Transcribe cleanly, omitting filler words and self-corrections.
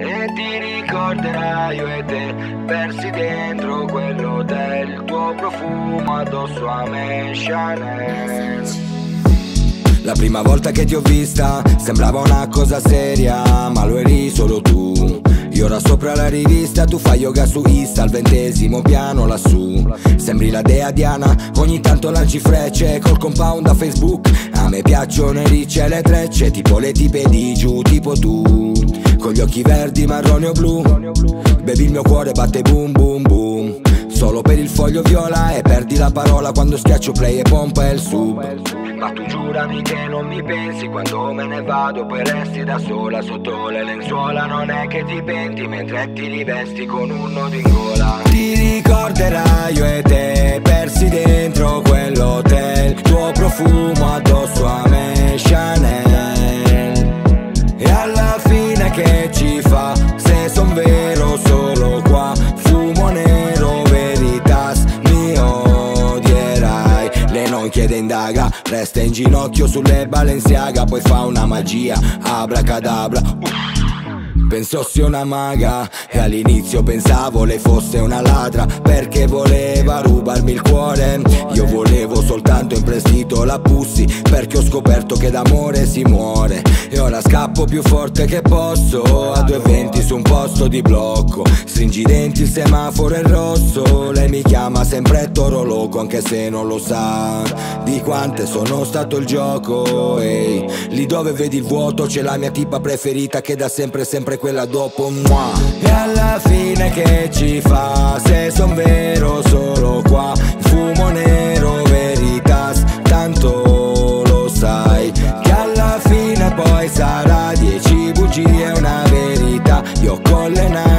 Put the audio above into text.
E ti ricorderai io e te, persi dentro quell'hotel, tuo profumo addosso a me, Chanel. La prima volta che ti ho vista sembrava una cosa seria, ma lo eri solo tu. Io ora sopra la rivista, tu fai yoga su Insta al 20° piano lassù. Sembri la dea Diana, ogni tanto lanci frecce col compound a Facebook. A me piacciono i ricci e le trecce, tipo le tipe di giù, tipo tu. Con gli occhi verdi, marroni o blu, bevi il mio cuore batte boom boom boom. Solo per il foglio viola e perdi la parola quando schiaccio play e pompa il sub. Ma tu giurami che non mi pensi quando me ne vado, poi resti da sola sotto le lenzuola. Non è che ti penti mentre ti rivesti con un nodo in gola. Ti ricorderai io e te, persi dentro quell'hotel, tuo profumo addosso a me, Chanel. E alla fine che ci fa, se son vero solo qua, fumo nero, veritas, mi odierai. Lei non chiede indaga, resta in ginocchio sulle Balenciaga, poi fa una magia, abracadabra. Pensò sia una maga e all'inizio pensavo lei fosse una ladra, perché voleva rubarmi il cuore. Io volevo soltanto in prestito la Pussy, perché ho scoperto che d'amore si muore. E ora scappo più forte che posso, a 2,20 su un posto di blocco. Stringi i denti, il semaforo è rosso. Lei mi chiama sempre Toro Loco, anche se non lo sa di quante sono stato il gioco. Ehi, lì dove vedi il vuoto c'è la mia tipa preferita che da sempre quella dopo moi. E alla fine che ci fa, se son vero solo qua, fumo nero, veritas, tanto lo sai che alla fine poi sarà 10 bugie e una verità. Io con le